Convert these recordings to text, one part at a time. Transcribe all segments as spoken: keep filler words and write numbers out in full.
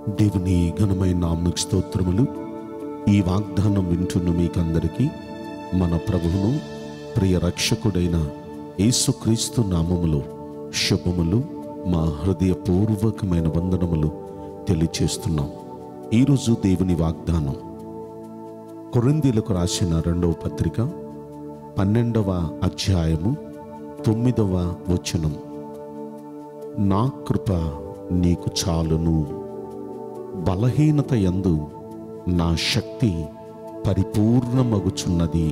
దేవుని ఘనమైన నామమునకు స్తోత్రములు. ఈ వాగ్దానం వింటున్న మీకందరికీ మన ప్రభువును ప్రియ రక్షకుడైన యేసుక్రీస్తు నామములో శుభములు, మా హృదయపూర్వకమైన వందనములు తెలియచేస్తున్నాం. ఈరోజు దేవుని వాగ్దానం కొరింథీయులకు రాసిన రెండవ పత్రిక పన్నెండవ అధ్యాయము తొమ్మిదవ వచనం. నా కృప నీకు చాలును, బలహీనత యందు నా శక్తి పరిపూర్ణమగుచున్నది.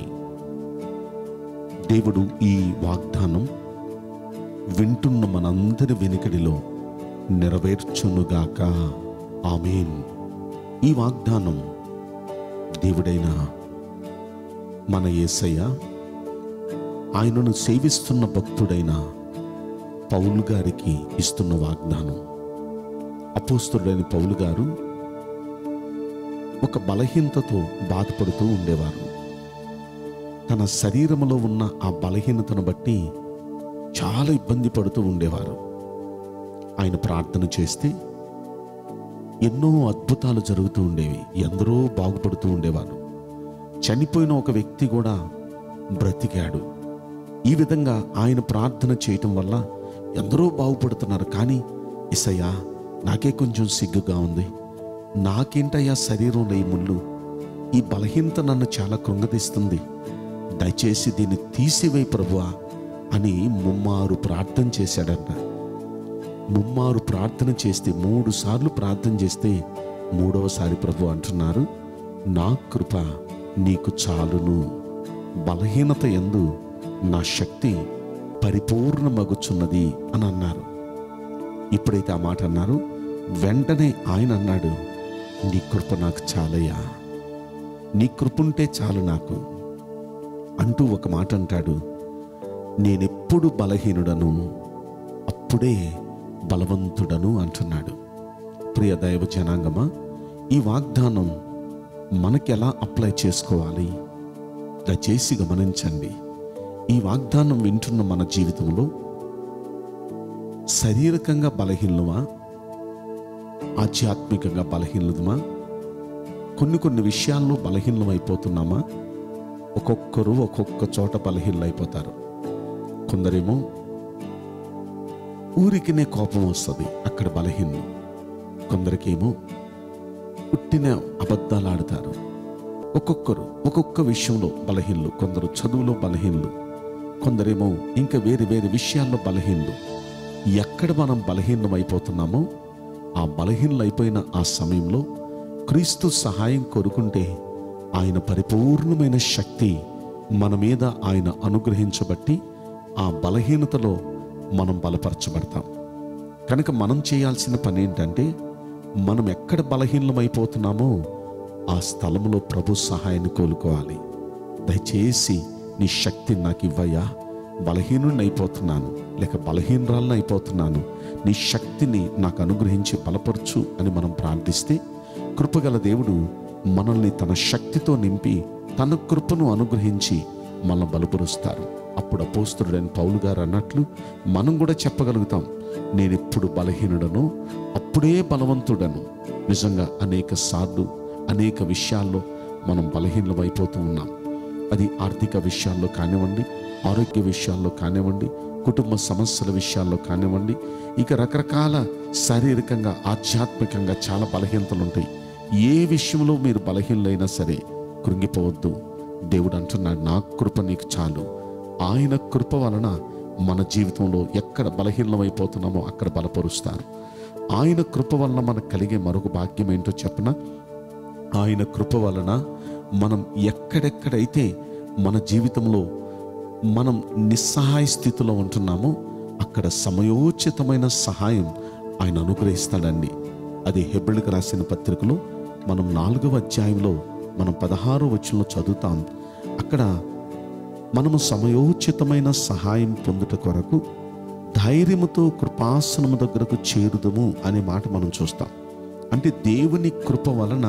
దేవుడు ఈ వాగ్దానం వింటున్న మనందరి వెనుకడిలో నెరవేర్చునుగాక. ఆమేన్. ఈ వాగ్దానం దేవుడైన మన యేసయ్య ఆయనను సేవిస్తున్న భక్తుడైన పౌలు గారికి ఇస్తున్న వాగ్దానం. అపోస్తలుడైన పౌలు గారు ఒక బలహీనతతో బాధపడుతూ ఉండేవారు. తన శరీరంలో ఉన్న ఆ బలహీనతను బట్టి చాలా ఇబ్బంది పడుతూ ఉండేవారు. ఆయన ప్రార్థన చేస్తే ఎన్నో అద్భుతాలు జరుగుతూ ఉండేవి. ఎందరో బాగుపడుతూ ఉండేవారు. చనిపోయిన ఒక వ్యక్తి కూడా బ్రతికాడు. ఈ విధంగా ఆయన ప్రార్థన చేయటం వల్ల ఎందరో బాగుపడుతున్నారు. కానీ యేసయ్యా, నాకే కొంచెం సిగ్గుగా ఉంది, నాకేంటయ్యా శరీరంలో ఈ ముళ్ళు, ఈ బలహీనత నన్ను చాలా కృంగదీస్తుంది, దయచేసి దీన్ని తీసివేయి ప్రభువా అని ముమ్మారు ప్రార్థన చేశాడంట. ముమ్మారు ప్రార్థన చేస్తే, మూడు సార్లు ప్రార్థన చేస్తే మూడవసారి ప్రభు అంటున్నారు, నా కృప నీకు చాలును, బలహీనత యందు నా శక్తి పరిపూర్ణమగుచున్నది అని అన్నారు. ఎప్పుడైతే ఆ మాట అన్నారు, వెంటనే ఆయన అన్నాడు, నీ కృప నాకు చాలయ్యా, నీ కృప ఉంటే చాలు నాకు అంటూ ఒక మాట అంటాడు, నేనెప్పుడు బలహీనుడను అప్పుడే బలవంతుడను అంటున్నాడు. ప్రియ దైవ జనాంగమా, ఈ వాగ్దానం మనకి ఎలా అప్లై చేసుకోవాలి దయచేసి గమనించండి. ఈ వాగ్దానం వింటున్న మన జీవితంలో శారీరకంగా బలహీనమా, ఆధ్యాత్మికంగా బలహీనమా, కొన్ని కొన్ని విషయాల్లో బలహీనమైపోతున్నామా? ఒక్కొక్కరు ఒక్కొక్క చోట బలహీనమైపోతారు. కొందరేమో ఊరికినే కోపం వస్తుంది, అక్కడ బలహీనలు. కొందరికేమో పుట్టిన అబద్ధాలు ఆడతారు. ఒక్కొక్కరు ఒక్కొక్క విషయంలో బలహీనలు. కొందరు చదువులో బలహీనలు, కొందరేమో ఇంకా వేరే వేరే విషయాల్లో బలహీనలు. ఎక్కడ మనం బలహీనం అయిపోతున్నామో ఆ బలహీనలు అయిపోయిన ఆ సమయంలో క్రీస్తు సహాయం కోరుకుంటే ఆయన పరిపూర్ణమైన శక్తి మన మీద ఆయన అనుగ్రహించబట్టి ఆ బలహీనతలో మనం బలపరచబడతాం. కనుక మనం చేయాల్సిన పని ఏంటంటే, మనం ఎక్కడ బలహీనం అయిపోతున్నామో ఆ స్థలంలో ప్రభు సహాయాన్ని కోలుకోవాలి. దయచేసి నీ శక్తి నాకు ఇవ్వయ్యా, బలహీనుడిని అయిపోతున్నాను, లేక బలహీనరాలను అయిపోతున్నాను, నీ శక్తిని నాకు అనుగ్రహించి బలపరచు అని మనం ప్రార్థిస్తే కృపగల దేవుడు మనల్ని తన శక్తితో నింపి తన కృపను అనుగ్రహించి మనల్ని బలపరుస్తారు. అప్పుడు అపోస్తలుడైన పౌలు గారు అన్నట్లు మనం కూడా చెప్పగలుగుతాం, నేను ఎప్పుడు బలహీనుడను అప్పుడే బలవంతుడను. నిజంగా అనేక సార్లు అనేక విషయాల్లో మనం బలహీనమైపోతూ ఉన్నాం. అది ఆర్థిక విషయాల్లో కానివ్వండి, ఆరోగ్య విషయాల్లో కానివ్వండి, కుటుంబ సమస్యల విషయాల్లో కానివ్వండి, ఇక రకరకాల శారీరకంగా ఆధ్యాత్మికంగా చాలా బలహీనతలు ఉంటాయి. ఏ విషయంలో మీరు బలహీనలైనా సరే కృంగిపోవద్దు. దేవుడు అంటున్నాడు, నా కృప నీకు చాలు. ఆయన కృప వలన మన జీవితంలో ఎక్కడ బలహీనమైపోతున్నామో అక్కడ బలపరుస్తారు. ఆయన కృప వలన మనకు కలిగే మరొక భాగ్యం ఏంటో చెప్పన, ఆయన కృప వలన మనం ఎక్కడెక్కడైతే మన జీవితంలో మనం నిస్సహాయ స్థితిలో ఉంటున్నామో అక్కడ సమయోచితమైన సహాయం ఆయన అనుగ్రహిస్తాడండి. అది హెబ్రీయులకు రాసిన పత్రికలో మనం నాలుగవ అధ్యాయంలో మనం పదహారో వచనంలో చదువుతాం. అక్కడ మనము సమయోచితమైన సహాయం పొందుట కొరకు ధైర్యముతో కృపాసనము దగ్గరకు చేరుదము అనే మాట మనం చూస్తాం. అంటే దేవుని కృప వలన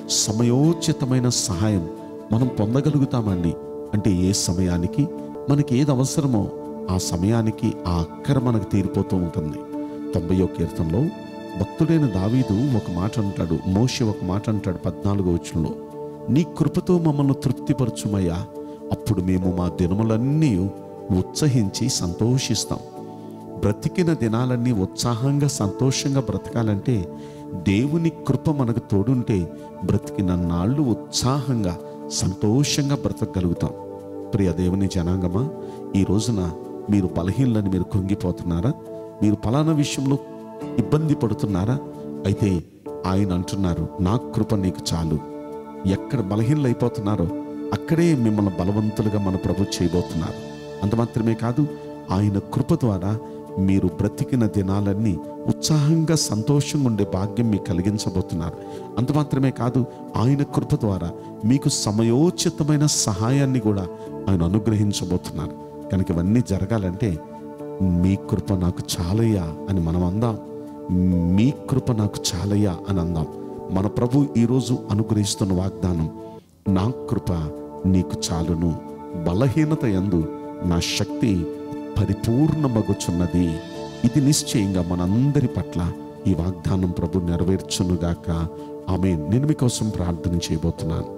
సమయోచితమైన సహాయం మనం పొందగలుగుతామండి. అంటే ఏ సమయానికి మనకి ఏది అవసరమో ఆ సమయానికి ఆ అక్కర మనకు తీరిపోతూ ఉంటుంది. తొంభయో కీర్తనలో భక్తుడైన దావీదు ఒక మాట అంటాడు, మోషే ఒక మాట అంటాడు పద్నాలుగో వచనంలో, నీ కృపతో మమ్మల్ని తృప్తిపరచుమయ్యా, అప్పుడు మేము మా దినములన్నీ ఉత్సహించి సంతోషిస్తాం. బ్రతికిన దినాలన్నీ ఉత్సాహంగా సంతోషంగా బ్రతకాలంటే దేవుని కృప మనకు తోడుంటే బ్రతికిన నాళ్ళు ఉత్సాహంగా సంతోషంగా బ్రతకగలుగుతాం. ప్రియ దేవుని జనాంగమా, ఈ రోజున మీరు బలహీనలని మీరు కృంగిపోతున్నారా? మీరు ఫలానా విషయంలో ఇబ్బంది పడుతున్నారా? అయితే ఆయన అంటున్నారు, నా కృప నీకు చాలు. ఎక్కడ బలహీనలు అయిపోతున్నారో అక్కడే మిమ్మల్ని బలవంతులుగా మన ప్రభు చేయబోతున్నారు. అంత మాత్రమే కాదు, ఆయన కృప ద్వారా మీరు బ్రతికిన దినాలన్నీ ఉత్సాహంగా సంతోషంగా ఉండే భాగ్యం మీకు కలిగించబోతున్నారు. అంత మాత్రమే కాదు, ఆయన కృప ద్వారా మీకు సమయోచితమైన సహాయాన్ని కూడా ఆయన అనుగ్రహించబోతున్నారు. కనుక ఇవన్నీ జరగాలంటే మీ కృప నాకు చాలయ్యా అని మనం అందాం. మీ కృప నాకు చాలయ్యా అని అందాం. మన ప్రభు ఈరోజు అనుగ్రహిస్తున్న వాగ్దానం, నా కృప నీకు చాలును, బలహీనత యందు నా శక్తి పరిపూర్ణమగుచున్నది. ఇది నిశ్చయంగా మనందరి పట్ల ఈ వాగ్దానం ప్రభు నెరవేర్చునుగాక. ఆమేన్. నేను మీకోసం ప్రార్థన చేయబోతున్నాను.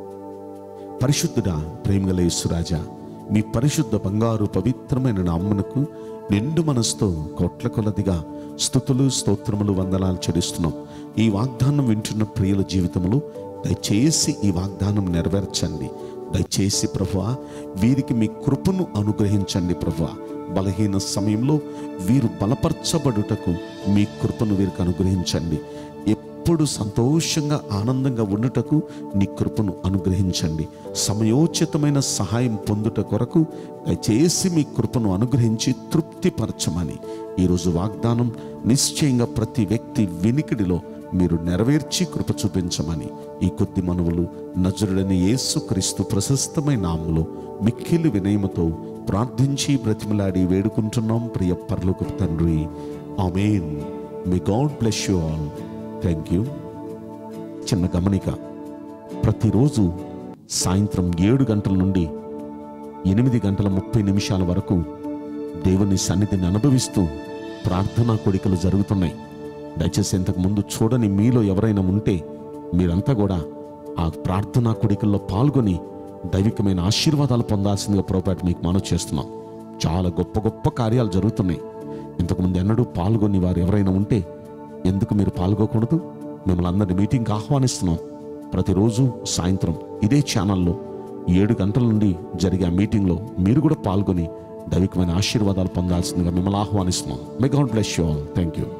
పరిశుద్ధుడా, ప్రేమగల యేసురాజా, మీ పరిశుద్ధ బంగారు పవిత్రమైన నామమునకు నిండు మనసుతో కోట్ల కొలదిగా స్తుతులు స్తోత్రములు వందనాలు చెల్లిస్తున్నాం. ఈ వాగ్దానం వింటున్న ప్రియుల జీవితంలో దయచేసి ఈ వాగ్దానం నెరవేర్చండి. దయచేసి ప్రభువా, వీరికి మీ కృపను అనుగ్రహించండి ప్రభువా. బలహీన సమయంలో వీరు బలపరచబడుటకు మీ కృపను వీరికి అనుగ్రహించండి. ఎప్పుడు సంతోషంగా ఆనందంగా ఉండుటకు నీ కృపను అనుగ్రహించండి. సమయోచితమైన సహాయం పొందుట కొరకు దయచేసి మీ కృపను అనుగ్రహించి తృప్తిపరచమని ఈరోజు వాగ్దానం నిశ్చయంగా ప్రతి వ్యక్తి వినికిడిలో మీరు నెరవేర్చి కృప చూపించమని ఈ కొద్ది మనవులు నజరుడైన యేసుక్రీస్తు ప్రశస్తమైన నామములో మిక్కిలి వినయముతో ప్రార్థించి బ్రతిమలాడి వేడుకుంటున్నాం ప్రియ పరలోకపు తండ్రి. Amen. May God bless you all. Thank you. చిన్న గమనిక, ప్రతిరోజు సాయంత్రం ఏడు గంటల నుండి ఎనిమిది గంటల ముప్పై నిమిషాల వరకు దేవుని సన్నిధిని అనుభవిస్తూ ప్రార్థనా కోడికలు జరుగుతున్నాయి. దయచేసి ఇంతకు ముందు చూడని మీలో ఎవరైనా ఉంటే మీరంతా కూడా ఆ ప్రార్థనా కోడికల్లో పాల్గొని దైవికమైన ఆశీర్వాదాలు పొందాల్సిందిగా ప్రభువుపేట మీకు మనవి చేస్తున్నాం. చాలా గొప్ప గొప్ప కార్యాలు జరుగుతున్నాయి. ఇంతకుముందు ఎన్నడూ పాల్గొని వారు ఎవరైనా ఉంటే ఎందుకు మీరు పాల్గొకూడదు? మిమ్మల్ని అందరినీ మీటింగ్కి ఆహ్వానిస్తున్నాం. ప్రతిరోజు సాయంత్రం ఇదే ఛానల్లో ఏడు గంటల నుండి జరిగే ఆ మీటింగ్లో మీరు కూడా పాల్గొని దైవికమైన ఆశీర్వాదాలు పొందాల్సిందిగా మిమ్మల్ని ఆహ్వానిస్తున్నాం. May God bless you all. Thank you.